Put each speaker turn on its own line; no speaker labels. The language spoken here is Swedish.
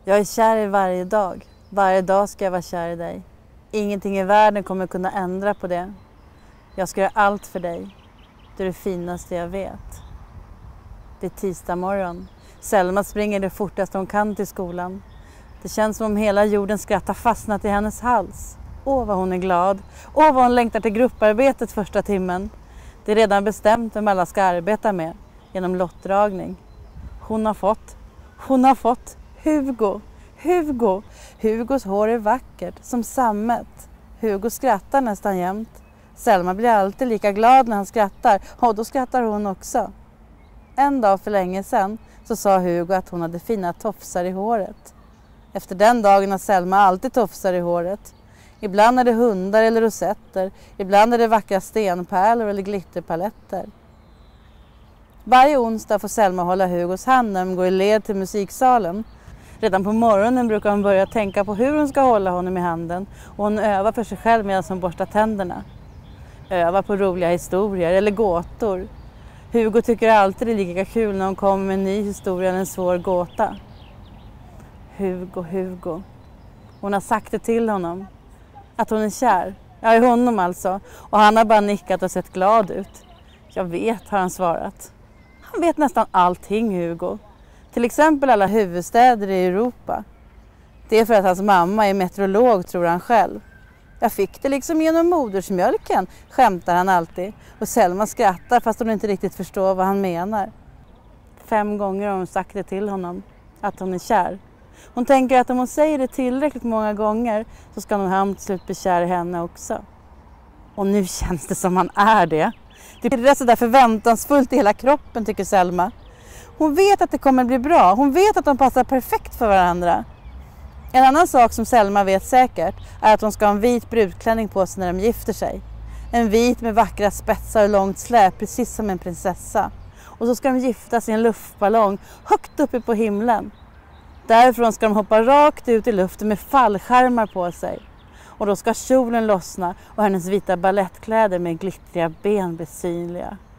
Jag är kär i varje dag. Varje dag ska jag vara kär i dig. Ingenting i världen kommer kunna ändra på det. Jag ska göra allt för dig. Du är det finaste jag vet. Det är tisdag morgon. Selma springer det fortast hon kan till skolan. Det känns som om hela jordens skratt har fastnat i hennes hals. Åh, vad hon är glad. Åh, vad hon längtar till grupparbetet första timmen. Det är redan bestämt vem alla ska arbeta med genom lottdragning. Hon har fått Hugo. Hugos hår är vackert som sammet. Hugo skrattar nästan jämt. Selma blir alltid lika glad när han skrattar, och då skrattar hon också. En dag för länge sedan så sa Hugo att hon hade fina tofsar i håret. Efter den dagen har Selma alltid tofsar i håret. Ibland är det hundar eller rosetter, ibland är det vackra stenpärlor eller glitterpaletter. Varje onsdag får Selma hålla Hugos hand när de går i led till musiksalen. Redan på morgonen brukar hon börja tänka på hur hon ska hålla honom i handen, och hon övar för sig själv medan hon borstar tänderna. Övar på roliga historier eller gåtor. Hugo tycker alltid det är lika kul när hon kommer med en ny historia eller en svår gåta. Hugo. Hon har sagt det till honom. Att hon är kär. Ja, i honom alltså. Och han har bara nickat och sett glad ut. Jag vet, har han svarat. Han vet nästan allting, Hugo. Till exempel alla huvudstäder i Europa. Det är för att hans mamma är meteorolog, tror han själv. Jag fick det liksom genom modersmjölken, skämtar han alltid. Och Selma skrattar fast hon inte riktigt förstår vad han menar. 5 gånger har hon sagt det till honom, att hon är kär. Hon tänker att om hon säger det tillräckligt många gånger så ska han till slut bli kär i henne också. Och nu känns det som han är det. Det är så där förväntansfullt i hela kroppen, tycker Selma. Hon vet att det kommer bli bra. Hon vet att de passar perfekt för varandra. En annan sak som Selma vet säkert är att hon ska ha en vit brudklänning på sig när de gifter sig. En vit med vackra spetsar och långt släp, precis som en prinsessa. Och så ska de giftas i en luftballong högt uppe på himlen. Därifrån ska de hoppa rakt ut i luften med fallskärmar på sig. Och då ska kjolen lossna och hennes vita ballettkläder med glittriga ben bli synliga.